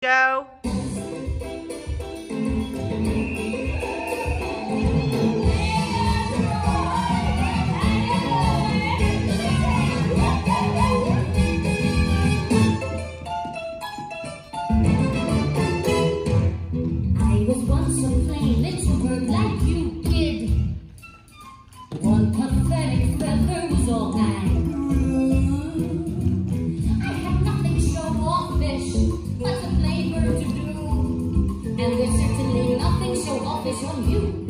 Go. I was once a plain little bird like you, kid. One pathetic feather was all I grew. I had nothing show-offish but a plain bird to do, and there's certainly nothing show-offish on you.